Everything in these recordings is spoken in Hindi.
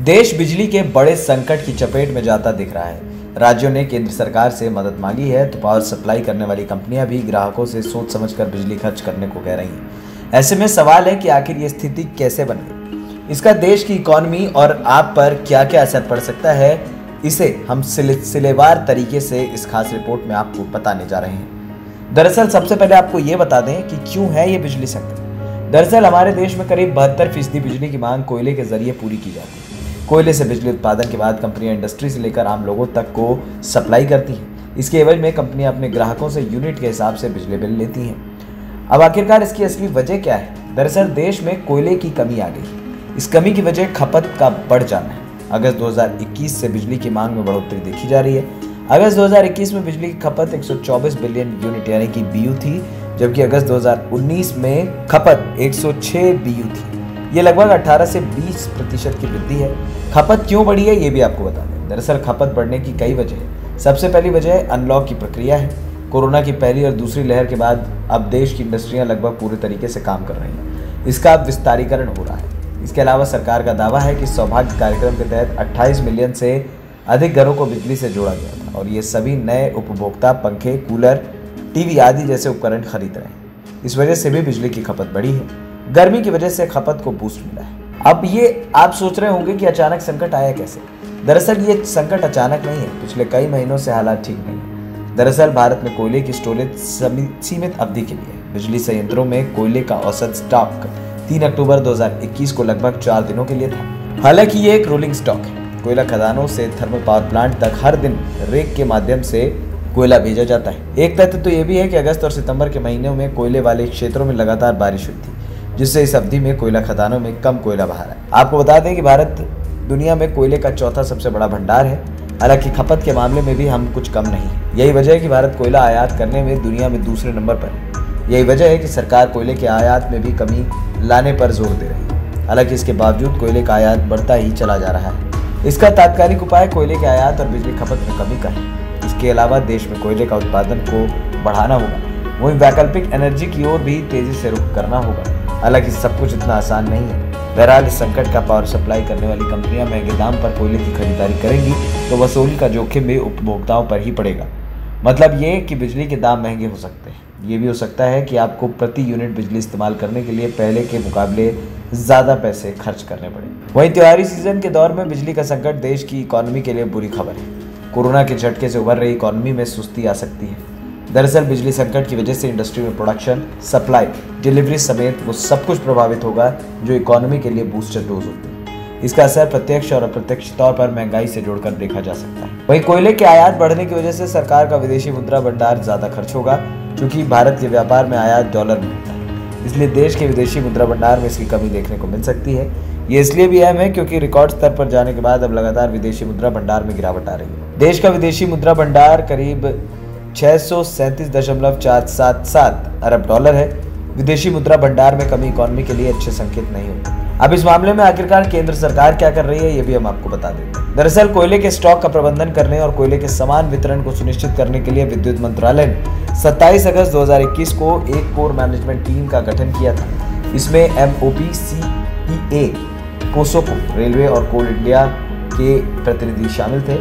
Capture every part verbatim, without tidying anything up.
देश बिजली के बड़े संकट की चपेट में जाता दिख रहा है। राज्यों ने केंद्र सरकार से मदद मांगी है तो पावर सप्लाई करने वाली कंपनियां भी ग्राहकों से सोच समझकर बिजली खर्च करने को कह रही हैं। ऐसे में सवाल है कि आखिर ये स्थिति कैसे बन गई, इसका देश की इकोनॉमी और आप पर क्या क्या असर पड़ सकता है, इसे हम सिलसिलेवार तरीके से इस खास रिपोर्ट में आपको बताने जा रहे हैं। दरअसल सबसे पहले आपको ये बता दें कि क्यों है ये बिजली संकट। दरअसल हमारे देश में करीब बहत्तर फीसदी बिजली की मांग कोयले के जरिए पूरी की जाती है। कोयले से बिजली उत्पादन के बाद कंपनियां इंडस्ट्री से लेकर आम लोगों तक को सप्लाई करती हैं। इसके एवज में कंपनियां अपने ग्राहकों से यूनिट के हिसाब से बिजली बिल लेती हैं। अब आखिरकार इसकी असली वजह क्या है? दरअसल देश में कोयले की कमी आ गई। इस कमी की वजह खपत का बढ़ जाना है। अगस्त दो हज़ार इक्कीस से बिजली की मांग में बढ़ोतरी देखी जा रही है। अगस्त दो हज़ार इक्कीस में बिजली की खपत एक सौ चौबीस बिलियन यूनिट यानी कि बीयू थी, जबकि अगस्त दो हज़ार उन्नीस में खपत एक सौ छह बीयू थी। ये लगभग अठारह से बीस प्रतिशत की वृद्धि है। खपत क्यों बढ़ी है ये भी आपको बता दें। दरअसल खपत बढ़ने की कई वजह है। सबसे पहली वजह अनलॉक की प्रक्रिया है। कोरोना की पहली और दूसरी लहर के बाद अब देश की इंडस्ट्रियां लगभग पूरे तरीके से काम कर रही हैं। इसका अब विस्तारीकरण हो रहा है। इसके अलावा सरकार का दावा है कि सौभाग्य कार्यक्रम के तहत अट्ठाईस मिलियन से अधिक घरों को बिजली से जोड़ा गया था और ये सभी नए उपभोक्ता पंखे, कूलर, टीवी आदि जैसे उपकरण खरीद रहे हैं। इस वजह से भी बिजली की खपत बढ़ी है। गर्मी की वजह से खपत को बूस्ट मिला है। अब ये आप सोच रहे होंगे कि अचानक संकट आया कैसे। दरअसल ये संकट अचानक नहीं है, पिछले कई महीनों से हालात ठीक नहीं है। दरअसल भारत में कोयले की स्टोरेज सीमित अवधि के लिए बिजली संयंत्रों में कोयले का औसत स्टॉक तीन अक्टूबर दो हज़ार इक्कीस को लगभग चार दिनों के लिए था। हालांकि ये एक रोलिंग स्टॉक है। कोयला खदानों से थर्मल पावर प्लांट तक हर दिन रेक के माध्यम से कोयला भेजा जाता है। एक तथ्य तो ये भी है कि अगस्त और सितंबर के महीनों में कोयले वाले क्षेत्रों में लगातार बारिश हुई थी, जिससे इस अवधि में कोयला खदानों में कम कोयला बहा है। आपको बता दें कि भारत दुनिया में कोयले का चौथा सबसे बड़ा भंडार है। हालांकि खपत के मामले में भी हम कुछ कम नहीं। यही वजह है कि भारत कोयला आयात करने में दुनिया में दूसरे नंबर पर है। यही वजह है कि सरकार कोयले के आयात में भी कमी लाने पर जोर दे रही है। हालांकि इसके बावजूद कोयले का आयात बढ़ता ही चला जा रहा है। इसका तात्कालिक उपाय कोयले के आयात और बिजली खपत में कमी का है। इसके अलावा देश में कोयले का उत्पादन को बढ़ाना होगा। वहीं वैकल्पिक एनर्जी की ओर भी तेजी से रुख करना होगा। हालांकि सब कुछ इतना आसान नहीं है। बहरहाल इस संकट का पावर सप्लाई करने वाली कंपनियां महंगे दाम पर कोयले की खरीदारी करेंगी तो वसूली का जोखिम भी उपभोक्ताओं पर ही पड़ेगा। मतलब ये कि बिजली के दाम महंगे हो सकते हैं। ये भी हो सकता है कि आपको प्रति यूनिट बिजली इस्तेमाल करने के लिए पहले के मुकाबले ज़्यादा पैसे खर्च करने पड़े। वहीं त्योहारी सीजन के दौर में बिजली का संकट देश की इकोनॉमी के लिए बुरी खबर है। कोरोना के झटके से उभर रही इकोनॉमी में सुस्ती आ सकती है। दरअसल बिजली संकट की वजह से इंडस्ट्री में प्रोडक्शन, सप्लाई, डिलीवरी समेत वो सब कुछ प्रभावित होगा जो इकोनॉमी के लिए बूस्टर डोज होती है। इसका असर प्रत्यक्ष और अप्रत्यक्ष तौर पर महंगाई से जोड़कर देखा जा सकता है। वहीं कोयले के आयात बढ़ने की वजह से सरकार का विदेशी मुद्रा भंडार ज्यादा खर्च होगा, क्योंकि भारत के व्यापार में आयात डॉलर में होता है। इसलिए देश के विदेशी मुद्रा भंडार में इसकी कमी देखने को मिल सकती है। ये इसलिए भी अहम है क्योंकि रिकॉर्ड स्तर पर जाने के बाद अब लगातार विदेशी मुद्रा भंडार में गिरावट आ रही है। देश का विदेशी मुद्रा भंडार करीब छह सौ सैंतीस दशमलव चार सात सात अरब डॉलर है। विदेशी मुद्रा भंडार में कमी इकोनॉमी के लिए अच्छे संकेत नहीं होते। अब इस मामले में आखिरकार केंद्र सरकार क्या कर रही है ये भी हम आपको बता देते हैं। दरअसल कोयले के स्टॉक का प्रबंधन करने और कोयले के समान वितरण को सुनिश्चित करने के लिए विद्युत मंत्रालय ने सत्ताईस अगस्त दो हज़ार इक्कीस को एक कोर मैनेजमेंट टीम का गठन किया था। इसमें एमओपी, सीईए, कोसोको, रेलवे और कोल इंडिया के प्रतिनिधि शामिल थे।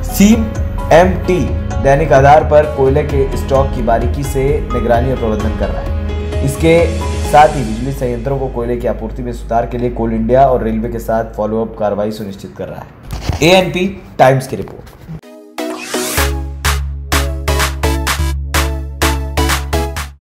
सीएमटी दैनिक आधार पर कोयले के स्टॉक की बारीकी से निगरानी और प्रबंधन कर रहा है। इसके साथ ही बिजली संयंत्रों को कोयले की आपूर्ति में सुधार के लिए कोल इंडिया और रेलवे के साथ फॉलोअप कार्रवाई सुनिश्चित कर रहा है। एएनपी टाइम्स की रिपोर्ट।